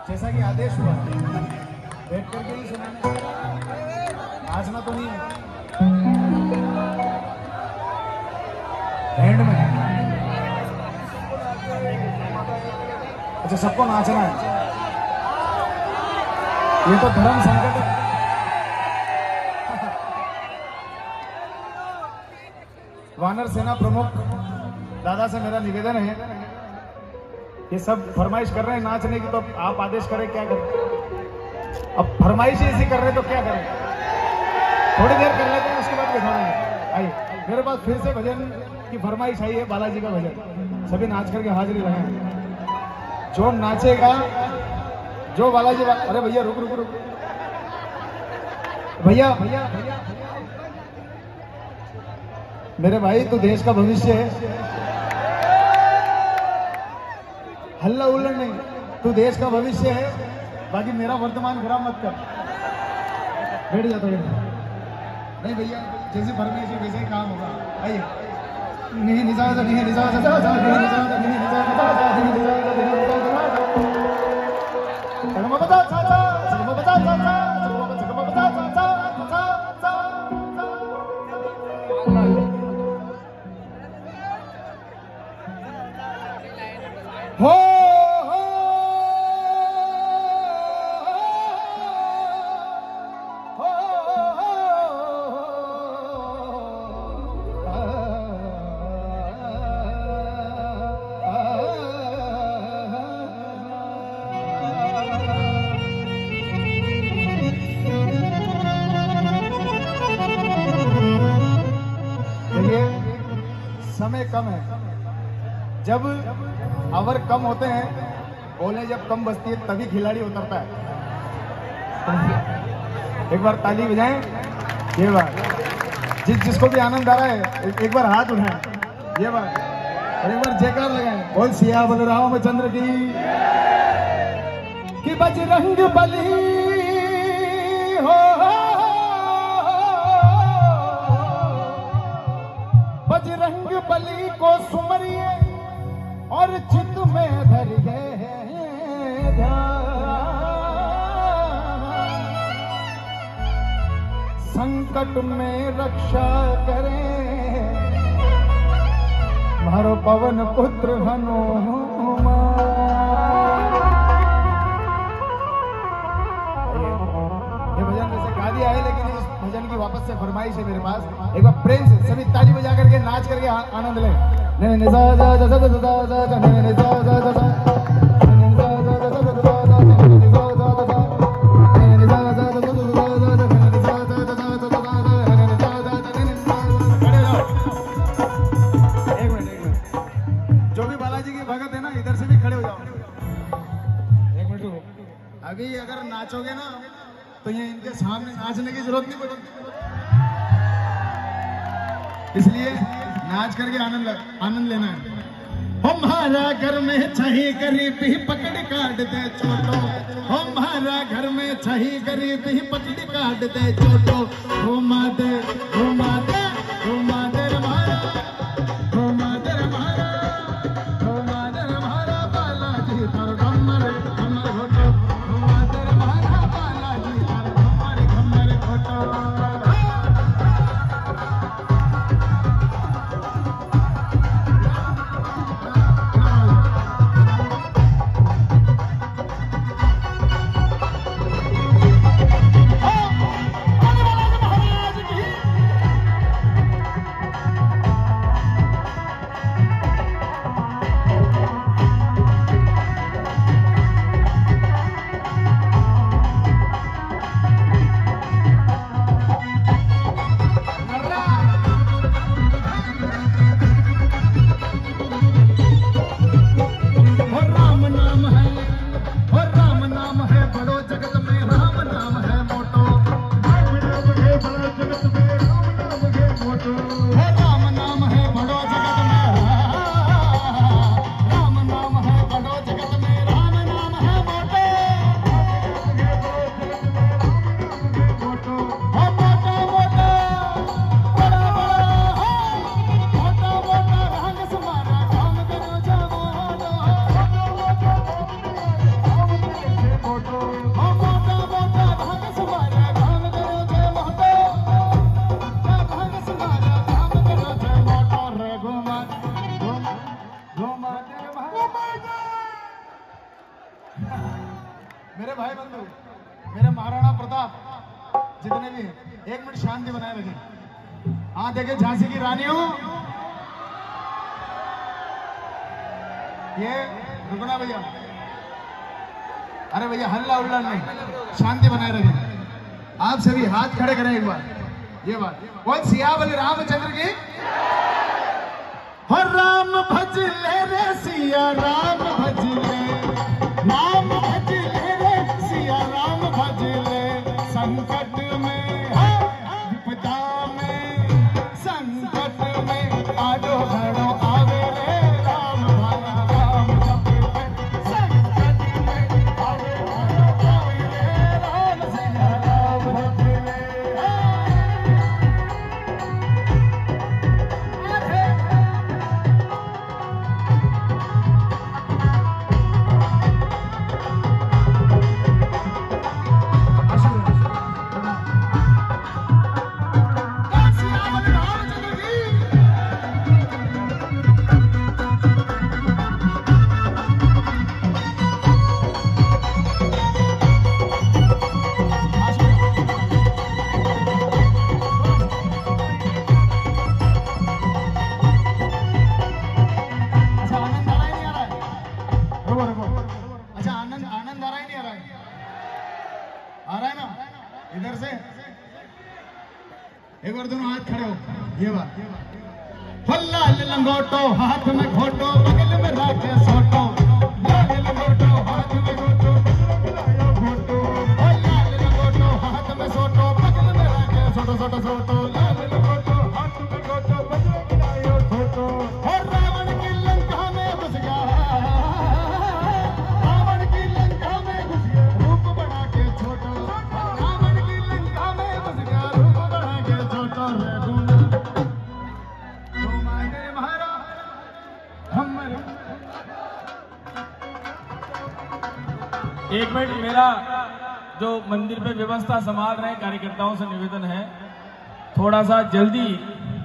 जैसा कि आदेश हुआ बैठ करके ही सुनाना, नाचना तो नहीं है। एंड में अच्छा सबको नाचना है, ये तो धर्म संकट है। वानर सेना प्रमुख दादा से मेरा निवेदन है, ये सब फरमाइश कर रहे हैं नाचने की, तो आप आदेश करें क्या करें। अब फरमाइश ऐसी कर रहे तो क्या करें, थोड़ी देर कर लेते हैं उसके बाद बैठा देंगे। आइए मेरे पास फिर से भजन की फरमाइश आई है, बालाजी का भजन, सभी नाच करके हाजिरी लगाएं। जो नाचेगा, जो बालाजी अरे भैया रुक रुक रुक भैया भैया मेरे भाई, तू देश का भविष्य है, हल्ला उल्ला नहीं, तू देश का भविष्य है, बाकी मेरा वर्तमान खराब मत कर। बैठ जाता है नहीं भैया, जैसी फरमाइश है वैसे ही काम होगा। आइए नहीं निजाज़ नहीं निजाज़ हो समय कम है, जब आवर कम होते हैं, बोले जब कम बजती है तभी खिलाड़ी उतरता है। एक बार ताली बजाएं, ये बात जिसको भी आनंद आ रहा है एक बार हाथ उठाएं, ये बात, और एक बार जयकार लगाएं, बोल सिया बलरामचंद्र की बजरंग बली हो, बजरंग बली को सुमरिए और चित्त में धरिए ध्यान, संकट में रक्षा करें मारो पवन पुत्र हनुमान। ये भजन वैसे गा दिया है, लेकिन इस भजन की वापस से फरमाइश है मेरे पास, एक बार प्रेम से सभी ताली बजा करके नाच करके आनंद लें। जो भी बालाजी की भगत है ना, इधर से भी खड़े हो जाओ, एक मिनट। अभी अगर नाचोगे ना तो ये इनके सामने नाचने की जरूरत नहीं पड़ेगी, इसलिए नाच करके आनंद लेना है। हमारा घर में छही गरीबी पकड़ काट दे छोटो, हमारा घर में छही गरीबी पकड़ काट दे छोटो, घुमा दे घुमा दे घुमा दे हमारा, घुमा दे हमारा, घुमा दे हमारा बालाजी तर घमर घमर घोटो, घुमा दे हमारा बालाजी तर घमर घमर घोटो। मेरे भाई बंधु, मेरे महाराणा प्रताप जितने भी, 1 मिनट शांति बनाए रखें। हाँ देखे झांसी की रानियों, ये रुकना भैया, अरे भैया हल्ला उल्ला नहीं, शांति बनाए रखें। आप सभी हाथ खड़े करें एक बार, ये बात बोल सियावल रामचंद्र की। और राम भज ले रे सिया राम भज ले, राम भज ले रे सिया राम भज ले, संकट में विपदा में, संकट में आडो घड़ो आवे रे राम भाना राम जप पे, संकट में आडो घड़ो आवे रे राम सिया राम भज ले। आ रहा है ना, इधर से एक बार दोनों हाथ खड़े हो, ये बात। लाल लंगोटो हाथ में घोटो, बगल में राखे सोटो, लाल लंगोटो हाथ में घोटो, घोटो, लाल लंगोटो हाथ में सोटो, बगल में राखे सोटो सोटो सोटो, लाल लंगोटो हाथ में घोटो, बगल में राखे सोटो। और रावण की लंका में घुस गया, रावण की लंका में घुस गया, रूप बना के छोटो, रावण की लंका में घुस गया, रूप बना के छोटो रे गुना। एक मिनट, मेरा जो मंदिर पे व्यवस्था संभाल रहे हैं कार्यकर्ताओं से निवेदन है, थोड़ा सा जल्दी